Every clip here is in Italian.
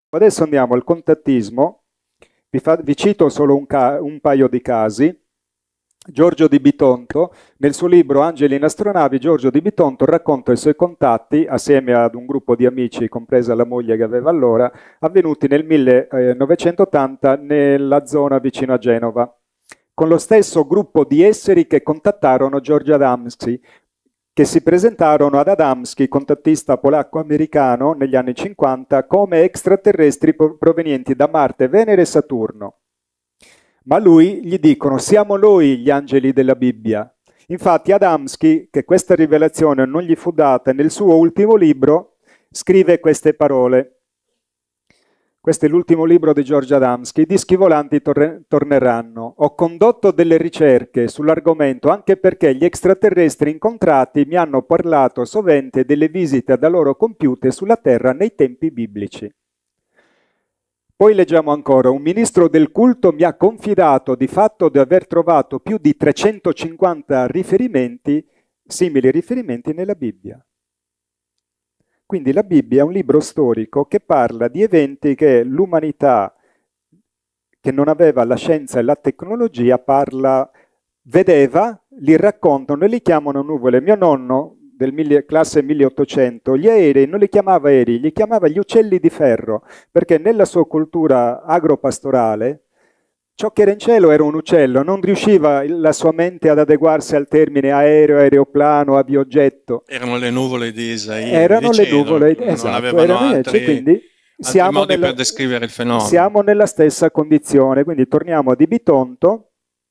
Adesso andiamo al contattismo, vi cito solo un paio di casi. Giorgio Di Bitonto, nel suo libro Angeli in astronavi, Giorgio Di Bitonto racconta i suoi contatti, assieme ad un gruppo di amici, compresa la moglie che aveva allora, avvenuti nel 1980 nella zona vicino a Genova, con lo stesso gruppo di esseri che contattarono Giorgio Adamski, che si presentarono ad Adamski, contattista polacco-americano, negli anni 50, come extraterrestri provenienti da Marte, Venere e Saturno. Ma a lui gli dicono: siamo noi gli angeli della Bibbia. Infatti Adamski, che questa rivelazione non gli fu data, nel suo ultimo libro scrive queste parole. Questo è l'ultimo libro di Giorgio Adamski. I dischi volanti torneranno. Ho condotto delle ricerche sull'argomento anche perché gli extraterrestri incontrati mi hanno parlato sovente delle visite da loro compiute sulla Terra nei tempi biblici. Poi leggiamo ancora: un ministro del culto mi ha confidato di fatto di aver trovato più di 350 riferimenti, simili riferimenti nella Bibbia. Quindi la Bibbia è un libro storico che parla di eventi che l'umanità, che non aveva la scienza e la tecnologia, vedeva, li raccontano e li chiamano nuvole. Mio nonno, classe 1800, gli aerei non li chiamava aerei, li chiamava gli uccelli di ferro, perché nella sua cultura agropastorale ciò che era in cielo era un uccello, non riusciva la sua mente ad adeguarsi al termine aereo, aeroplano, aviogetto. Erano le nuvole di Isaia. Erano le nuvole, non esatto, avevano altri, quindi altri modi per descrivere il fenomeno. Siamo nella stessa condizione, quindi torniamo a Di Bitonto.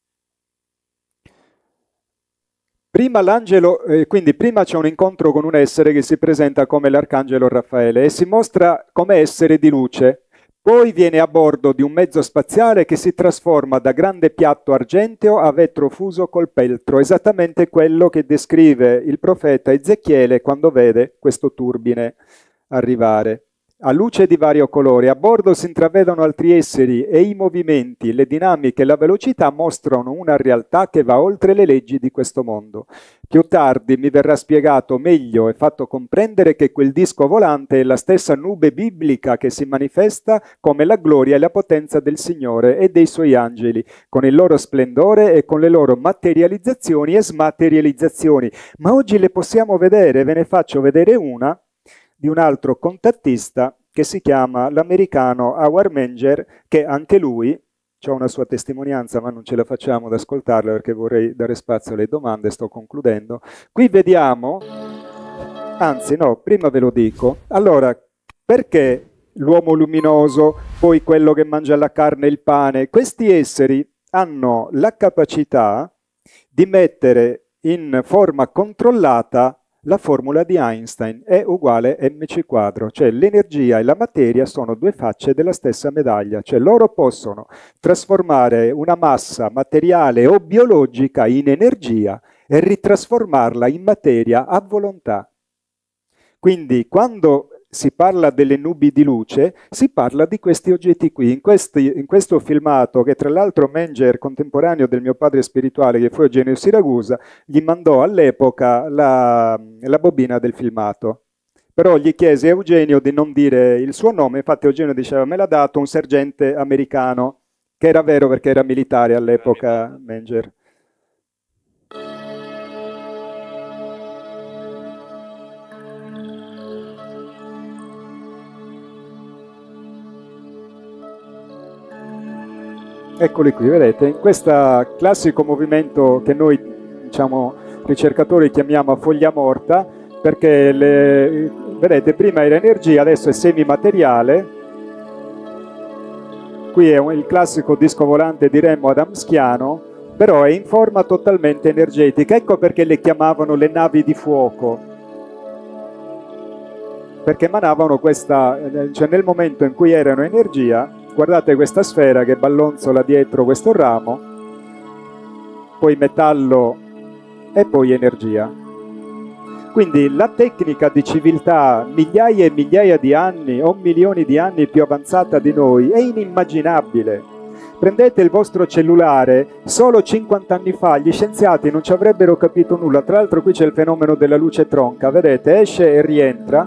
Quindi prima c'è un incontro con un essere che si presenta come l'arcangelo Raffaele e si mostra come essere di luce. Poi viene a bordo di un mezzo spaziale che si trasforma da grande piatto argenteo a vetro fuso col peltro, esattamente quello che descrive il profeta Ezechiele quando vede questo turbine arrivare. A luce di vario colore, a bordo si intravedono altri esseri e i movimenti, le dinamiche e la velocità mostrano una realtà che va oltre le leggi di questo mondo. Più tardi mi verrà spiegato meglio e fatto comprendere che quel disco volante è la stessa nube biblica che si manifesta come la gloria e la potenza del Signore e dei Suoi angeli, con il loro splendore e con le loro materializzazioni e smaterializzazioni. Ma oggi le possiamo vedere, ve ne faccio vedere una di un altro contattista che si chiama l'americano Howard Menger, che anche lui, c'è una sua testimonianza ma non ce la facciamo ad ascoltarla perché vorrei dare spazio alle domande, sto concludendo. Qui vediamo, anzi no, prima ve lo dico. Allora, perché l'uomo luminoso, poi quello che mangia la carne e il pane? Questi esseri hanno la capacità di mettere in forma controllata la formula di Einstein, è uguale mc quadro, cioè l'energia e la materia sono due facce della stessa medaglia, cioè loro possono trasformare una massa materiale o biologica in energia e ritrasformarla in materia a volontà. Quindi quando si parla delle nubi di luce, si parla di questi oggetti qui. In questo filmato, che tra l'altro Menger, contemporaneo del mio padre spirituale, che fu Eugenio Siragusa, gli mandò all'epoca la bobina del filmato. Però gli chiese a Eugenio di non dire il suo nome, infatti Eugenio diceva: me l'ha dato un sergente americano, che era vero perché era militare all'epoca Menger. Eccoli qui, vedete, in questo classico movimento che noi, diciamo, ricercatori chiamiamo a foglia morta, perché, vedete, prima era energia, adesso è semimateriale. Qui è il classico disco volante, diremmo, adamskiano, però è in forma totalmente energetica. Ecco perché le chiamavano le navi di fuoco, perché emanavano questa, cioè nel momento in cui erano energia. Guardate questa sfera che ballonzola dietro questo ramo, poi metallo e poi energia. Quindi la tecnica di civiltà migliaia e migliaia di anni o milioni di anni più avanzata di noi è inimmaginabile. Prendete il vostro cellulare, solo 50 anni fa gli scienziati non ci avrebbero capito nulla. Tra l'altro qui c'è il fenomeno della luce tronca, vedete, esce e rientra.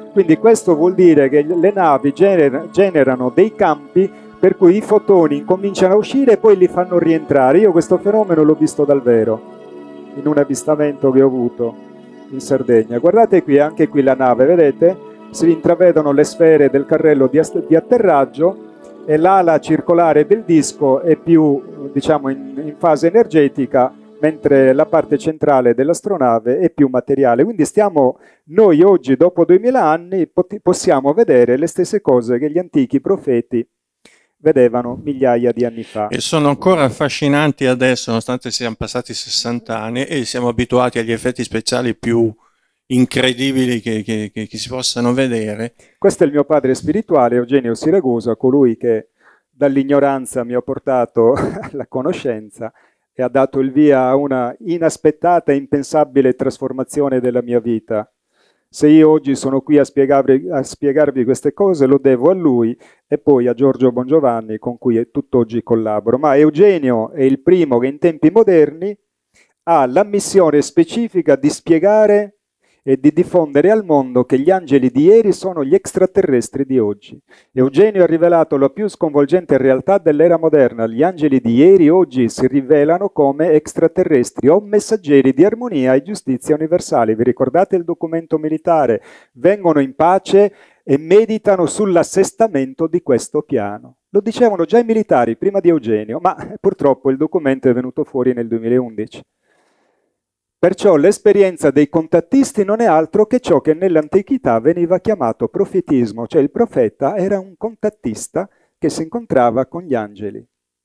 Quindi questo vuol dire che le navi generano dei campi per cui i fotoni incominciano a uscire e poi li fanno rientrare. Io questo fenomeno l'ho visto dal vero, in un avvistamento che ho avuto in Sardegna. Guardate qui, anche qui la nave, vedete? Si intravedono le sfere del carrello di atterraggio e l'ala circolare del disco è più, diciamo, in fase energetica, mentre la parte centrale dell'astronave è più materiale. Quindi noi oggi, dopo 2000 anni, possiamo vedere le stesse cose che gli antichi profeti vedevano migliaia di anni fa. E sono ancora affascinanti adesso, nonostante siano passati 60 anni e siamo abituati agli effetti speciali più incredibili che si possano vedere. Questo è il mio padre spirituale, Eugenio Siragusa, colui che dall'ignoranza mi ha portato alla conoscenza e ha dato il via a una inaspettata e impensabile trasformazione della mia vita. Se io oggi sono qui a spiegarvi queste cose, lo devo a lui e poi a Giorgio Bongiovanni, con cui tutt'oggi collaboro. Ma Eugenio è il primo che in tempi moderni ha la missione specifica di spiegare e di diffondere al mondo che gli angeli di ieri sono gli extraterrestri di oggi. Eugenio ha rivelato la più sconvolgente realtà dell'era moderna. Gli angeli di ieri oggi si rivelano come extraterrestri o messaggeri di armonia e giustizia universali. Vi ricordate il documento militare? Vengono in pace e meditano sull'assestamento di questo piano. Lo dicevano già i militari prima di Eugenio, ma purtroppo il documento è venuto fuori nel 2011. Perciò l'esperienza dei contattisti non è altro che ciò che nell'antichità veniva chiamato profetismo, cioè il profeta era un contattista che si incontrava con gli angeli.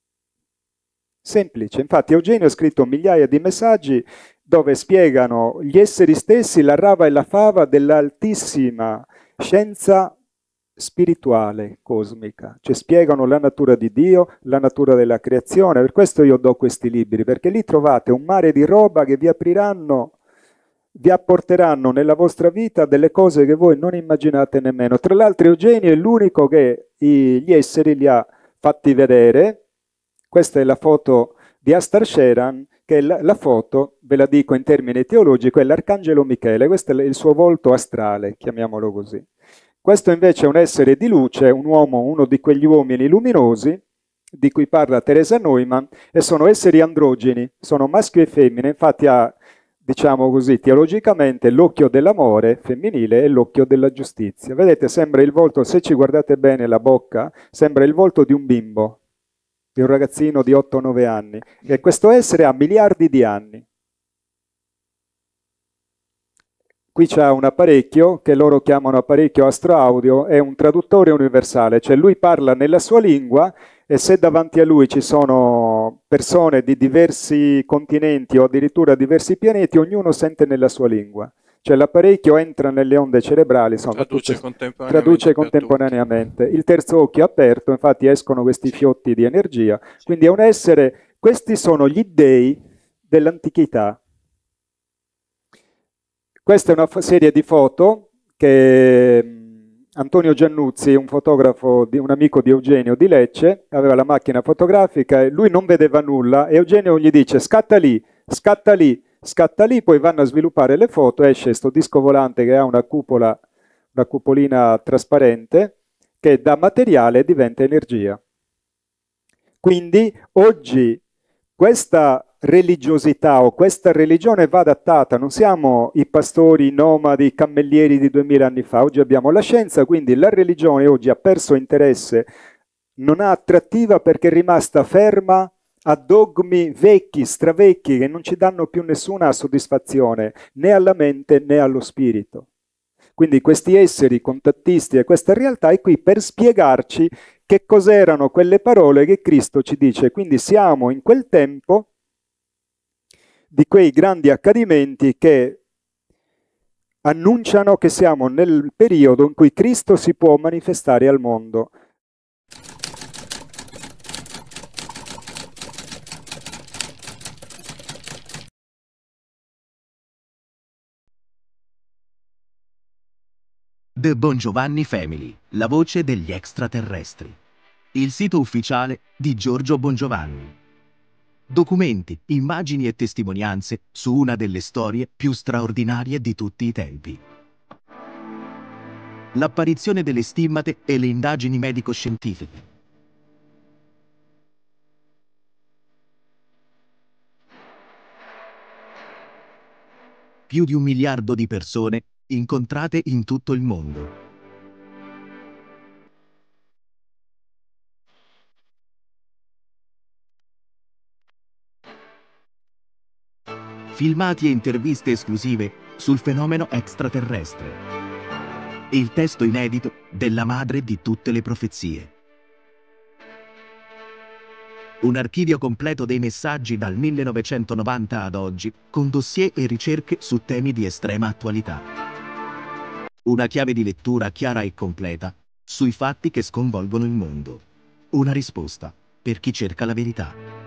Semplice, infatti Eugenio ha scritto migliaia di messaggi dove spiegano gli esseri stessi, la rava e la fava dell'altissima scienza spirituale, cosmica, cioè spiegano la natura di Dio, la natura della creazione. Per questo io do questi libri, perché lì trovate un mare di roba che vi apporteranno nella vostra vita delle cose che voi non immaginate nemmeno. Tra l'altro Eugenio è l'unico che gli esseri li ha fatti vedere. Questa è la foto di Astar Sheran, che è la foto, ve la dico in termini teologici, è l'Arcangelo Michele, questo è il suo volto astrale, chiamiamolo così. Questo invece è un essere di luce, un uomo, uno di quegli uomini luminosi di cui parla Teresa Neumann, e sono esseri androgeni, sono maschio e femmina, infatti ha, diciamo così, teologicamente l'occhio dell'amore femminile e l'occhio della giustizia. Vedete, sembra il volto, se ci guardate bene la bocca, sembra il volto di un bimbo, di un ragazzino di 8-9 anni, e questo essere ha miliardi di anni. Qui c'è un apparecchio che loro chiamano apparecchio astroaudio, è un traduttore universale, cioè lui parla nella sua lingua e se davanti a lui ci sono persone di diversi continenti o addirittura diversi pianeti, ognuno sente nella sua lingua. Cioè l'apparecchio entra nelle onde cerebrali, insomma, traduce contemporaneamente. Il terzo occhio è aperto, infatti escono questi fiotti di energia. Quindi è un essere, questi sono gli dei dell'antichità. Questa è una serie di foto che Antonio Giannuzzi, un fotografo, un amico di Eugenio di Lecce, aveva la macchina fotografica e lui non vedeva nulla e Eugenio gli dice scatta lì, scatta lì, scatta lì, poi vanno a sviluppare le foto, esce questo disco volante che ha una cupola, una cupolina trasparente che da materiale diventa energia. Quindi oggi questa religiosità o questa religione va adattata, non siamo i pastori nomadi, cammellieri di 2000 anni fa, oggi abbiamo la scienza, quindi la religione oggi ha perso interesse, non ha attrattiva perché è rimasta ferma a dogmi vecchi, stravecchi, che non ci danno più nessuna soddisfazione, né alla mente né allo spirito. Quindi questi esseri contattisti e questa realtà è qui per spiegarci che cos'erano quelle parole che Cristo ci dice. Quindi siamo in quel tempo di quei grandi accadimenti che annunciano che siamo nel periodo in cui Cristo si può manifestare al mondo. The Bongiovanni Family, la voce degli extraterrestri. Il sito ufficiale di Giorgio Bongiovanni. Documenti, immagini e testimonianze su una delle storie più straordinarie di tutti i tempi. l'apparizione delle stimmate e le indagini medico-scientifiche. Più di 1 miliardo di persone incontrate in tutto il mondo. Filmati e interviste esclusive sul fenomeno extraterrestre. E il testo inedito della madre di tutte le profezie. Un archivio completo dei messaggi dal 1990 ad oggi, con dossier e ricerche su temi di estrema attualità. Una chiave di lettura chiara e completa sui fatti che sconvolgono il mondo. Una risposta per chi cerca la verità.